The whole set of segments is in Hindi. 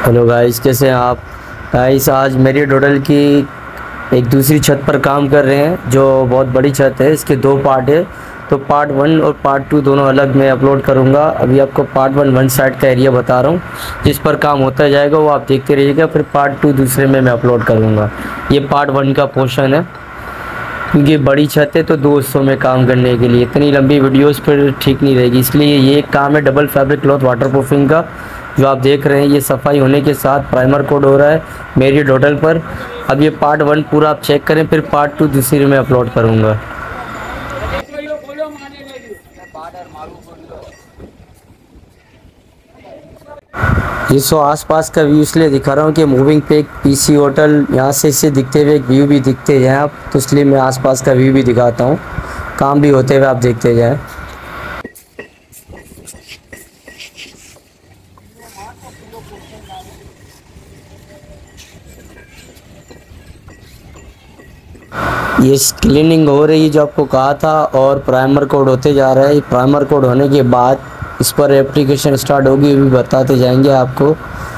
हेलो गाइस, कैसे हैं आप। गाइस आज मेरी होटल की एक दूसरी छत पर काम कर रहे हैं जो बहुत बड़ी छत है। इसके दो पार्ट है, तो पार्ट 1 और पार्ट 2 दोनों अलग मैं अपलोड करूंगा। अभी आपको पार्ट 1 वन साइड का एरिया बता रहा हूँ जिस पर काम होता जाएगा, वो आप देखते रहिएगा। फिर पार्ट 2 दूसरे में मैं अपलोड करूँगा। ये पार्ट 1 का पोर्शन है क्योंकि बड़ी छत है तो दो हिस्सों में काम करने के लिए इतनी लंबी वीडियोस फिर ठीक नहीं रहेगी, इसलिए ये एक काम है double fabric cloth waterproofing का जो आप देख रहे हैं। ये सफाई होने के साथ प्राइमर कोड हो रहा है मेरी होटल पर। अब ये पार्ट 1 पूरा आप चेक करें, फिर पार्ट 2 दूसरी में अपलोड करूँगा। ये सो आसपास का व्यू इसलिए दिखा रहा हूँ कि मूविंग पे एक पीसी होटल यहाँ से इसे दिखते हुए एक व्यू भी दिखते जाएँ आप, तो इसलिए मैं आसपास का व्यू भी दिखाता हूँ। काम भी होते हुए आप देखते जाएँ। ये क्लीनिंग हो रही है जो आपको कहा था, और प्राइमर कोड होते जा रहा है। प्राइमर कोड होने के बाद इस पर एप्लीकेशन स्टार्ट होगी, भी बताते जाएंगे आपको।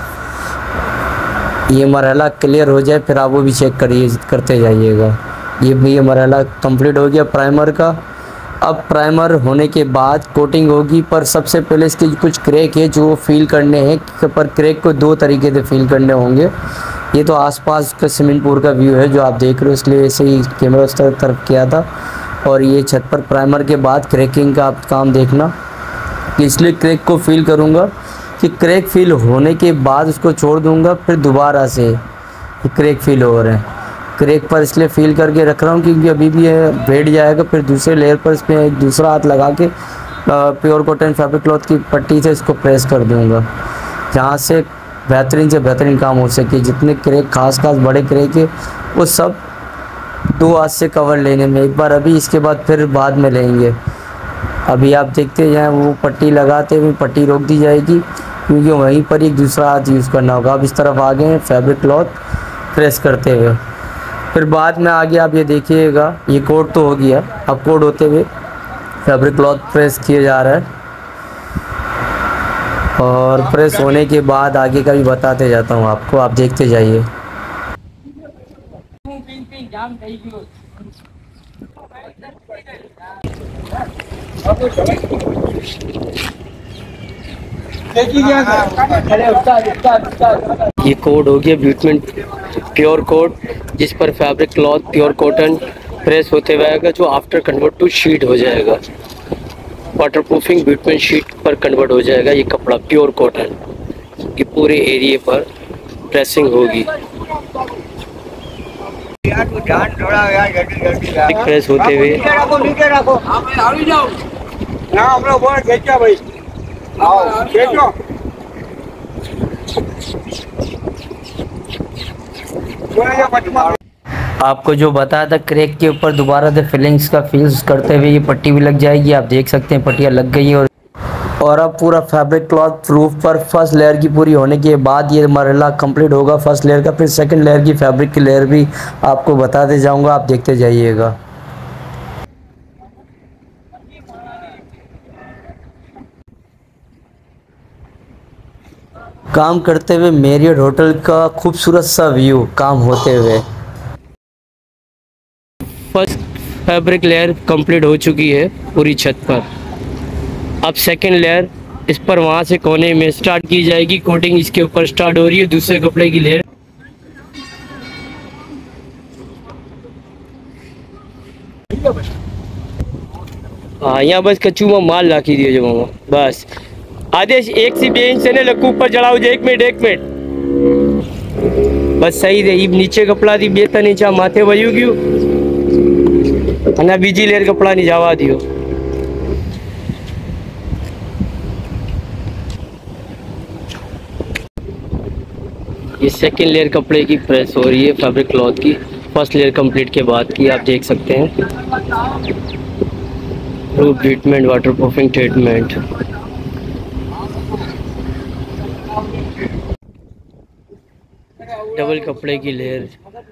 ये मरहला क्लियर हो जाए फिर आप वो भी चेक करते जाइएगा। ये मरहला कंप्लीट हो गया प्राइमर का। अब प्राइमर होने के बाद कोटिंग होगी, पर सबसे पहले इसके कुछ क्रैक है जो फील करने हैं, पर क्रैक को दो तरीके से फील करने होंगे। ये तो आसपास का स्विमिंग पूल का व्यू है जो आप देख रहे हो, इसलिए ऐसे ही कैमरा उस तरफ किया था। और ये छत पर प्राइमर के बाद क्रैकिंग का आप काम देखना, इसलिए क्रैक को फील करूँगा कि क्रैक फील होने के बाद उसको छोड़ दूँगा, फिर दोबारा से क्रैक फील हो रहे हैं। क्रैक पर इसलिए फील करके रख रहा हूँ क्योंकि अभी भी ये बैठ जाएगा, फिर दूसरे लेयर पर इसमें एक दूसरा हाथ लगा के प्योर कॉटन फैब्रिक क्लॉथ की पट्टी से इसको प्रेस कर दूँगा, जहाँ से बेहतरीन से बेहतरीन काम हो सके। जितने क्रैक खास बड़े क्रैक है वो सब दो हाथ से कवर लेने में एक बार अभी, इसके बाद फिर बाद में लेंगे। अभी आप देखते जाएँ, वो पट्टी लगाते हुए पट्टी रोक दी जाएगी क्योंकि वहीं पर एक दूसरा हाथ यूज़ करना होगा। अब इस तरफ आ गए हैं फैब्रिक क्लॉथ प्रेस करते हुए, फिर बाद में आगे आप ये देखिएगा। ये कोड तो हो गया, अब कोड होते हुए फैब्रिक क्लॉथ प्रेस किया जा रहा है, और प्रेस होने के बाद आगे का भी बताते जाता हूँ आपको, आप देखते जाइए। ये कोड हो गया ब्यूटमेंट प्योर कोड, जिस पर fabric cloth pure cotton press होते हुए आएगा, जो आफ्टर कन्वर्ट टू शीट हो जाएगा। वाटर प्रूफिंग ब्यूटमेंट शीट पर कन्वर्ट हो जाएगा ये कपड़ा प्योर कॉटन की पूरे एरिया पर प्रेसिंग होगी। प्रेस होते हुए आपको जो बताया था क्रैक के ऊपर दोबारा से फिलिंग्स का फील्स करते हुए ये पट्टी भी लग जाएगी। आप देख सकते हैं पट्टियाँ लग गई हैं। और अब पूरा फैब्रिक क्लॉथ रूफ पर फर्स्ट लेयर की पूरी होने के बाद ये मरहला कंप्लीट होगा फर्स्ट लेयर का। फिर सेकंड लेयर की फैब्रिक की लेयर भी आपको बताते जाऊंगा, आप देखते जाइएगा। काम करते हुए मैरियट होटल का खूबसूरत सा व्यू काम होते हुए। फर्स्ट फैब्रिक लेयर कंप्लीट हो चुकी है पूरी छत पर। अब सेकंड लेयर इस पर वहाँ से कोने में स्टार्ट की जाएगी। कोटिंग इसके ऊपर स्टार्ट हो रही है दूसरे कपड़े की लेयर। हाँ, यहाँ बस कच्चू में माल लाखी दियो जो मामा बस आदेश 1 से 2 इंच से ने लक्कू ऊपर चढ़ाओ। 1 मिनट बस सही रे। नीचे कपड़ा दी बेता नीचा माथे वयू गयो અને બીજી લેયર કપડાની જવા दियो। ये सेकंड लेयर कपड़े की प्रेस हो रही है फैब्रिक क्लॉथ की, फर्स्ट लेयर कंप्लीट के बाद की। आप देख सकते हैं roof treatment waterproofing treatment. Double कपड़े की लेयर,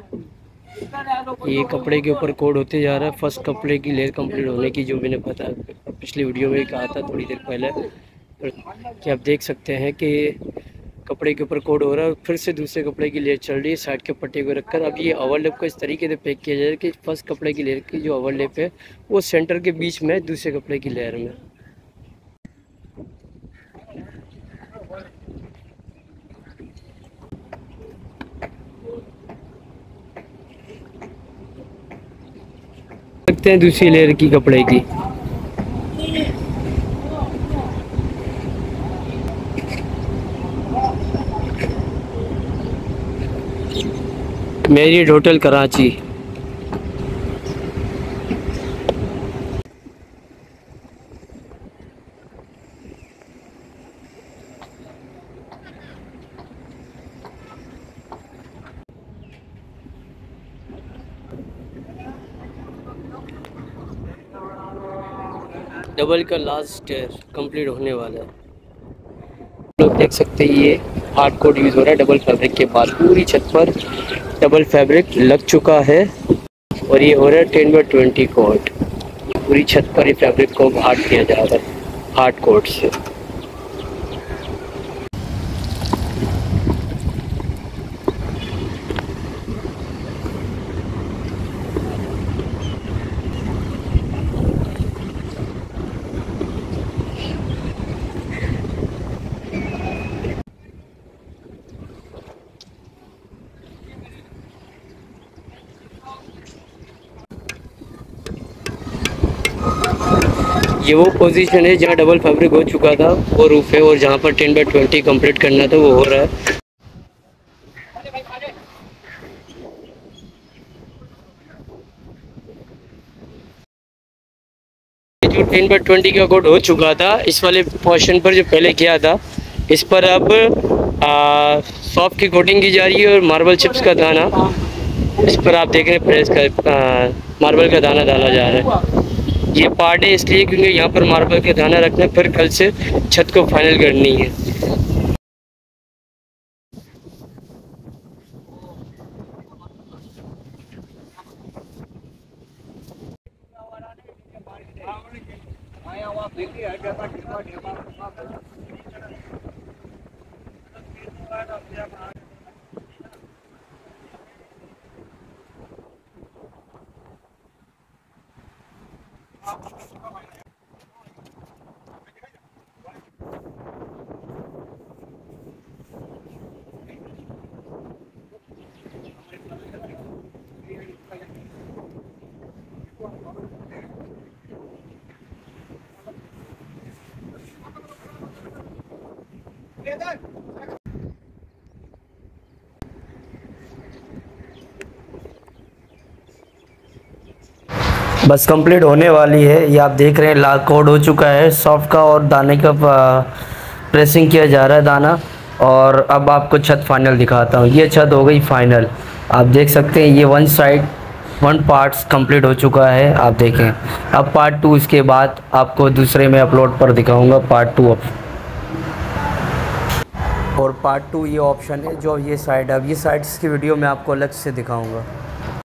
ये कपड़े के ऊपर कोड होते जा रहा है। फर्स्ट कपड़े की लेयर कंप्लीट होने की जो मैंने पिछली वीडियो में कहा था थोड़ी देर पहले, कि आप देख सकते हैं कि कपड़े के ऊपर कोड हो रहा है और फिर से दूसरे कपड़े की लेयर चल रही है साइड के पट्टे को रखकर। अब ये ओवरलैप को इस तरीके से पैक किया जाए कि फर्स्ट कपड़े की लेयर की जो ओवरलैप है वो सेंटर के बीच में दूसरे कपड़े की लेयर में। रखते हैं दूसरी लेयर की कपड़े की। Marriott hotel Karachi. डबल का लास्ट लेयर कंप्लीट होने वाला है। लोग देख सकते हैं ये हार्ड कोड यूज़ हो रहा है डबल फैब्रिक के बाद। पूरी छत पर डबल फैब्रिक लग चुका है और ये हो रहा है 10x20 कोड। पूरी छत पर ये फैब्रिक को हार्ड किया जा रहा है हार्ड कोड से। ये वो पोजीशन है जहाँ डबल फैब्रिक हो चुका था, वो रूफ है, और जहाँ पर 10x20 कंप्लीट करना था वो हो रहा है। जो 10x20 का कोड हो चुका था इस वाले पोर्शन पर जो पहले किया था, इस पर अब सॉफ्ट की कोटिंग की जा रही है और मार्बल चिप्स का दाना इस पर आप देख रहे हैं प्रेस का मार्बल का दाना डाला जा रहा है। ये पार्ट है इसलिए क्योंकि यहाँ पर मार्बल का दाना रखना है, फिर कल से छत को फाइनल करनी है। बस कंप्लीट होने वाली है। ये आप देख रहे हैं लाल कोड हो चुका है सॉफ्ट का और दाने का प्रेसिंग किया जा रहा है दाना। और अब आपको छत फाइनल दिखाता हूँ। ये छत हो गई फाइनल, आप देख सकते हैं। ये वन पार्ट्स कंप्लीट हो चुका है, आप देखें। अब पार्ट 2 इसके बाद आपको दूसरे में अपलोड पर दिखाऊंगा पार्ट 2 और पार्ट 2 ये ऑप्शन है जो ये साइड, अब ये साइड्स की वीडियो मैं आपको अलग से दिखाऊंगा।